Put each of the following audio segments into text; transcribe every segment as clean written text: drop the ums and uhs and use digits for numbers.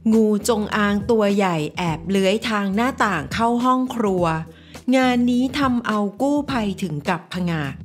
งูจงอางตัวใหญ่แอบเลื้อยทางหน้าต่างเข้าห้องครัวงานนี้ทำเอากู้ภัยถึงกับผงาด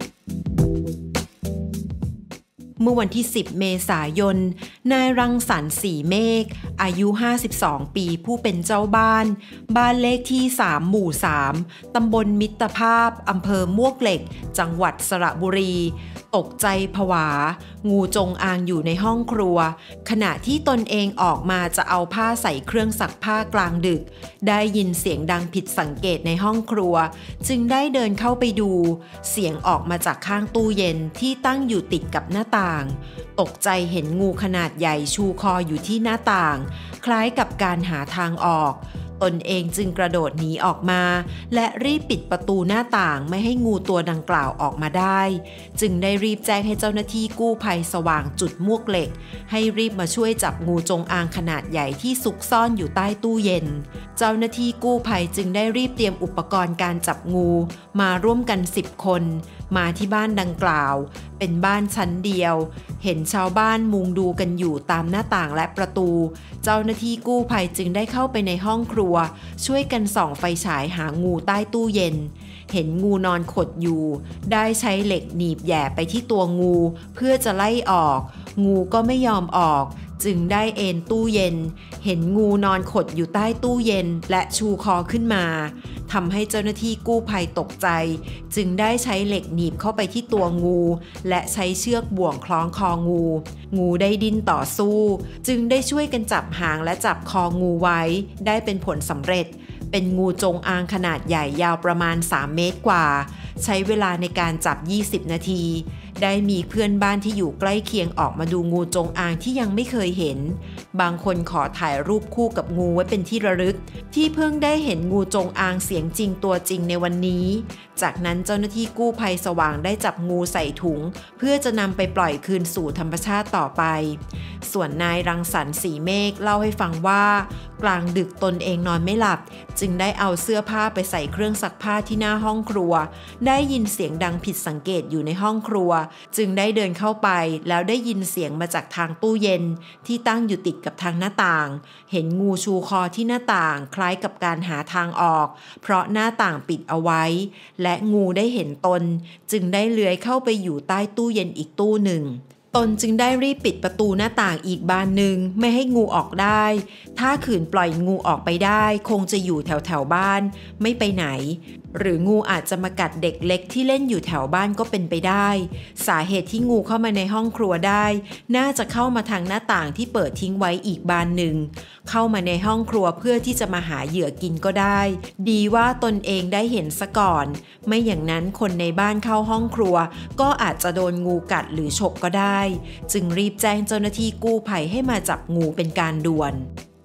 เมื่อวันที่10เมษายนนายรังสรรค์ศรีเมฆอายุ52ปีผู้เป็นเจ้าบ้านเลขที่3หมู่3ตำบลมิตรภาพอำเภอมวกเหล็กจังหวัดสระบุรีตกใจผวางูจงอางอยู่ในห้องครัวขณะที่ตนเองออกมาจะเอาผ้าใส่เครื่องซักผ้ากลางดึกได้ยินเสียงดังผิดสังเกตในห้องครัวจึงได้เดินเข้าไปดูเสียงออกมาจากข้างตู้เย็นที่ตั้งอยู่ติดกับหน้าต่างตกใจเห็นงูขนาดใหญ่ชูคออยู่ที่หน้าต่างคล้ายกับการหาทางออกตนเองจึงกระโดดหนีออกมาและรีบปิดประตูหน้าต่างไม่ให้งูตัวดังกล่าวออกมาได้จึงได้รีบแจ้งให้เจ้าหน้าที่กู้ภัยสว่างจุดมวกเหล็กให้รีบมาช่วยจับงูจงอางขนาดใหญ่ที่ซุกซ่อนอยู่ใต้ตู้เย็นเจ้าหน้าที่กู้ภัยจึงได้รีบเตรียมอุปกรณ์การจับงูมาร่วมกัน10คนมาที่บ้านดังกล่าวเป็นบ้านชั้นเดียวเห็นชาวบ้านมุงดูกันอยู่ตามหน้าต่างและประตูเจ้าหน้าที่กู้ภัยจึงได้เข้าไปในห้องครัวช่วยกันส่องไฟฉายหางูใต้ตู้เย็นเห็นงูนอนขดอยู่ได้ใช้เหล็กหนีบแหย่ไปที่ตัวงูเพื่อจะไล่ออกงูก็ไม่ยอมออกจึงได้เอนตู้เย็นเห็นงูนอนขดอยู่ใต้ตู้เย็นและชูคอขึ้นมาทำให้เจ้าหน้าที่กู้ภัยตกใจจึงได้ใช้เหล็กหนีบเข้าไปที่ตัวงูและใช้เชือกบ่วงคล้องคองูได้ดิ้นต่อสู้จึงได้ช่วยกันจับหางและจับคองูไว้ได้เป็นผลสำเร็จเป็นงูจงอางขนาดใหญ่ยาวประมาณ3 เมตรกว่าใช้เวลาในการจับ20 นาทีได้มีเพื่อนบ้านที่อยู่ใกล้เคียงออกมาดูงูจงอางที่ยังไม่เคยเห็นบางคนขอถ่ายรูปคู่กับงูไว้เป็นที่ระลึกที่เพิ่งได้เห็นงูจงอางเสียงจริงตัวจริงในวันนี้จากนั้นเจ้าหน้าที่กู้ภัยสว่างได้จับงูใส่ถุงเพื่อจะนำไปปล่อยคืนสู่ธรรมชาติต่อไปส่วนนายรังสรรค์ศรีเมฆเล่าให้ฟังว่ากลางดึกตนเองนอนไม่หลับจึงได้เอาเสื้อผ้าไปใส่เครื่องซักผ้าที่หน้าห้องครัวได้ยินเสียงดังผิดสังเกตอยู่ในห้องครัวจึงได้เดินเข้าไปแล้วได้ยินเสียงมาจากทางตู้เย็นที่ตั้งอยู่ติดกับทางหน้าต่างเห็นงูชูคอที่หน้าต่างคล้ายกับการหาทางออกเพราะหน้าต่างปิดเอาไว้และงูได้เห็นตนจึงได้เลื้อยเข้าไปอยู่ใต้ตู้เย็นอีกตู้หนึ่งตนจึงได้รีบปิดประตูหน้าต่างอีกบานหนึ่งไม่ให้งูออกได้ถ้าขืนปล่อยงูออกไปได้คงจะอยู่แถวบ้านไม่ไปไหนหรืองูอาจจะมากัดเด็กเล็กที่เล่นอยู่แถวบ้านก็เป็นไปได้สาเหตุที่งูเข้ามาในห้องครัวได้น่าจะเข้ามาทางหน้าต่างที่เปิดทิ้งไว้อีกบานหนึ่งเข้ามาในห้องครัวเพื่อที่จะมาหาเหยื่อกินก็ได้ดีว่าตนเองได้เห็นซะก่อนไม่อย่างนั้นคนในบ้านเข้าห้องครัวก็อาจจะโดนงูกัดหรือฉกก็ได้จึงรีบแจ้งเจ้าหน้าที่กู้ภัยให้มาจับงูเป็นการด่วน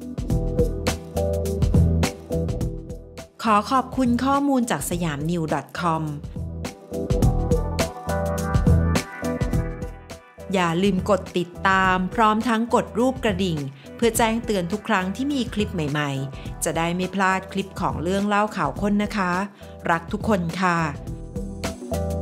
ขอขอบคุณข้อมูลจากsayamnews.com อย่าลืมกดติดตามพร้อมทั้งกดรูปกระดิ่งเพื่อแจ้งเตือนทุกครั้งที่มีคลิปใหม่ๆจะได้ไม่พลาดคลิปของเรื่องเล่าข่าวค้นนะคะรักทุกคนค่ะ